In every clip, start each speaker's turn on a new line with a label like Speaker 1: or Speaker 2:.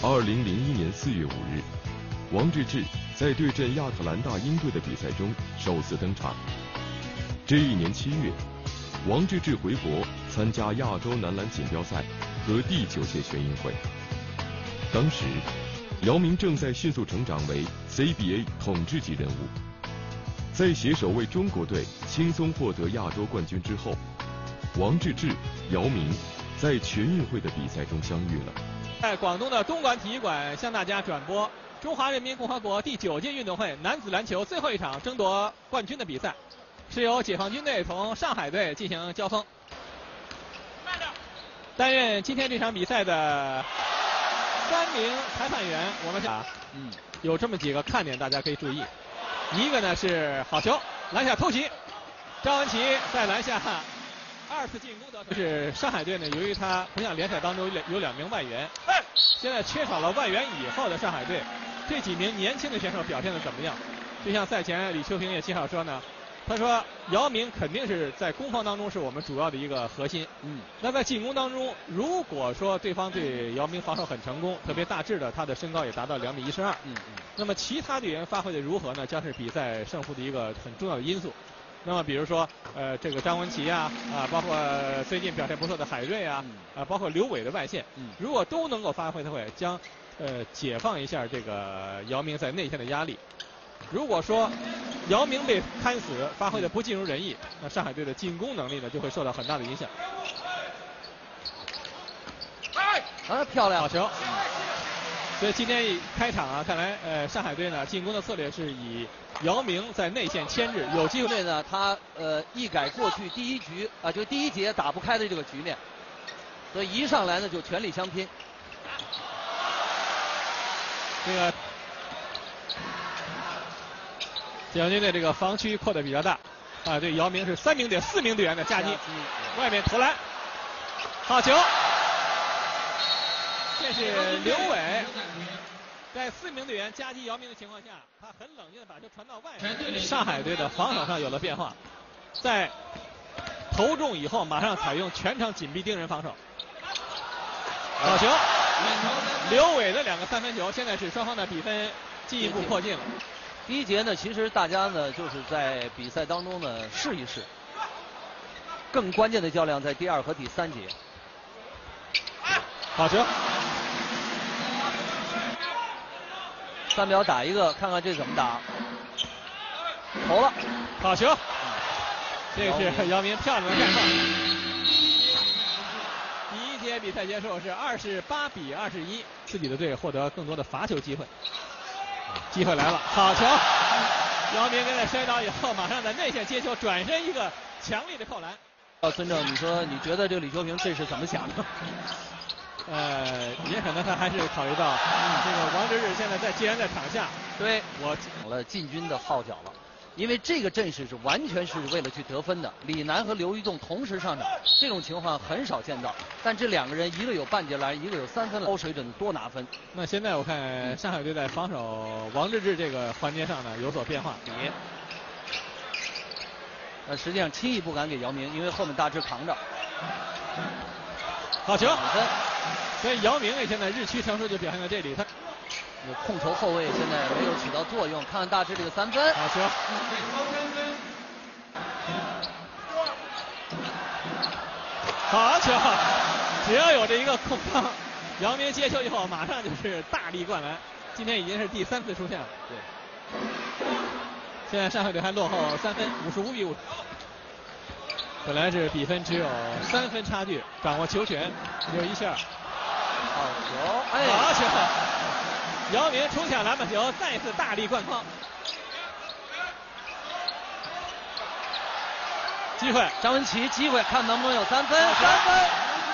Speaker 1: 2001年4月5日，王治郅在对阵亚特兰大鹰队的比赛中首次登场。这一年7月，王治郅回国参加亚洲男篮锦标赛和第9届全运会。当时，姚明正在迅速成长为 CBA 统治级人物。在携手为中国队轻松获得亚洲冠军之后，王治郅、姚明在全运会的比赛中相遇了。
Speaker 2: 在广东的东莞体育馆向大家转播中华人民共和国第9届运动会男子篮球最后一场争夺冠军的比赛，是由解放军队同上海队进行交锋。担任今天这场比赛的3名裁判员，我们有这么几个看点，大家可以注意。一个呢是好球，篮下偷袭，张文琪在篮下2次进攻得手。是上海队呢，由于他不像联赛当中有2名外援，现在缺少了外援以后的上海队，这几名年轻的选手表现得怎么样？就像赛前李秋平也介绍说呢，他说姚明肯定是在攻防当中是我们主要的一个核心。那在进攻当中，如果说对方对姚明防守很成功，特别大致的他的身高也达到2.12米。那么其他队员发挥的如何呢？将是比赛胜负的一个很重要的因素。那么比如说这个张文琪包括最近表现不错的海瑞包括刘伟的外线，如果都能够发挥的话，将解放一下这个姚明在内线的压力。如果说姚明被看死，发挥的不尽如人意，那上海队的进攻能力呢就会受到很大的影响。
Speaker 3: 漂亮，
Speaker 2: 好球！所以今天一开场看来上海队呢进攻的策略是以姚明在内线牵制，有机会
Speaker 3: 呢他一改过去第一局就第一节打不开的这个局面，所以一上来呢就全力相拼。
Speaker 2: 这个解放军队这个防区扩得比较大对姚明是4名队员的夹击，外面投篮，好球！这是刘伟在4名队员夹击姚明的情况下，他很冷静地把球传到外面。上海队的防守上有了变化，在投中以后马上采用全场紧逼盯人防守。好球！刘伟的2个3分球，现在是双方的比分进一步迫近了。
Speaker 3: 第一节呢，其实大家呢就是在比赛当中呢试一试，更关键的较量在第2和第3节。
Speaker 2: 好球
Speaker 3: ！3秒打一个，看看这怎么打。投了，
Speaker 2: 好球！这是姚明漂亮的绽放。第一节比赛结束是28-21，自己的队获得更多的罚球机会。机会来了，好球！姚明跟在摔倒以后，马上在内线接球，转身一个强力的扣篮。
Speaker 3: 孙正，你说你觉得这个李秋平这是怎么想的？
Speaker 2: 也可能他还是考虑到这个王治郅现在既然在场下，
Speaker 3: 对我抢了进军的号角了，因为这个阵势是完全是为了去得分的。李楠和刘一栋同时上场，这种情况很少见到。但这2个人，一个有半截篮，一个有3分篮，高水准多拿分。
Speaker 2: 那现在我看上海队在防守王治郅这个环节上呢有所变化。
Speaker 3: 实际上轻易不敢给姚明，因为后面大致扛着。
Speaker 2: 好球！所以姚明呢现在日趋成熟就表现在这里，他
Speaker 3: 控球后卫现在没有起到作用。看看大致这个3分，
Speaker 2: 好球！好球！只要有这一个空当，姚明接球以后马上就是大力灌篮。今天已经是第3次出现了。
Speaker 3: 对。
Speaker 2: 现在上海队还落后3分，55-50。本来是比分只有3分差距，掌握球权，有一下。
Speaker 3: 好球！
Speaker 2: 好球！姚明冲抢篮板球，再次大力灌筐。机会，
Speaker 3: 张文琪机会，看能不能有3分。3分。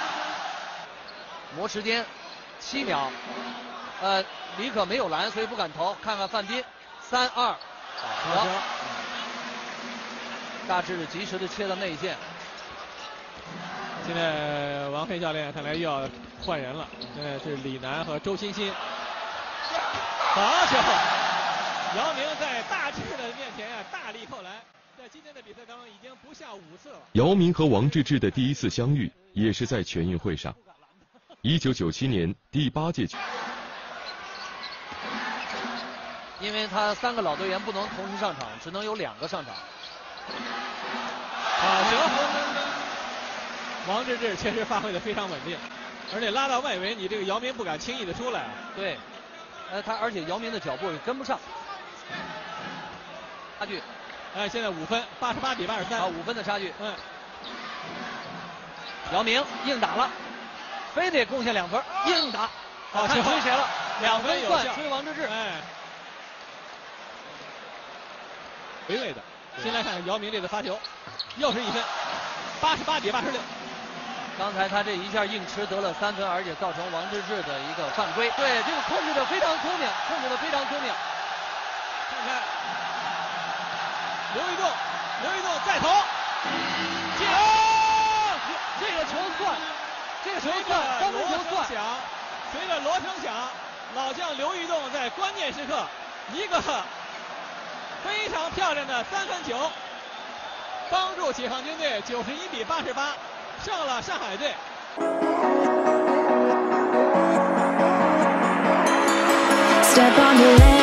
Speaker 3: 磨时间7秒。李可没有篮，所以不敢投。看看范斌，3-2。好球！大致及时的切到内线。
Speaker 2: 现在王飞教练看来又要换人了，现在是李楠和周欣欣。好球！姚明在大致的面前大力扣篮，在今天的比赛当中已经不下5次了。
Speaker 1: 姚明和王治郅的第1次相遇也是在全运会上，1997年第8届。
Speaker 3: 因为他3个老队员不能同时上场，只能有2个上场。
Speaker 2: 好球！王治郅确实发挥的非常稳定，而且拉到外围，你这个姚明不敢轻易的出来。
Speaker 3: 对，而且姚明的脚步也跟不上，差距。
Speaker 2: 现在5分，88比83。
Speaker 3: 啊，5分的差距。
Speaker 2: 嗯。
Speaker 3: 姚明硬打了，非得贡献2分，硬打。
Speaker 2: 好球！
Speaker 3: 追谁了？2分算追王治郅。
Speaker 2: 回味的。先来看姚明这个发球，又是1分，88比86。
Speaker 3: 刚才他这一下硬吃得了3分，而且造成王治郅的一个犯规。对，这个控制的非常聪明，控制的非常聪明。
Speaker 2: 看看刘玉栋再投，
Speaker 3: 这个球算，这个球算，三分球算。
Speaker 2: 随着锣声响，老将刘玉栋在关键时刻一个非常漂亮的3分球，帮助解放军队91比88胜了上海队。Step on the land.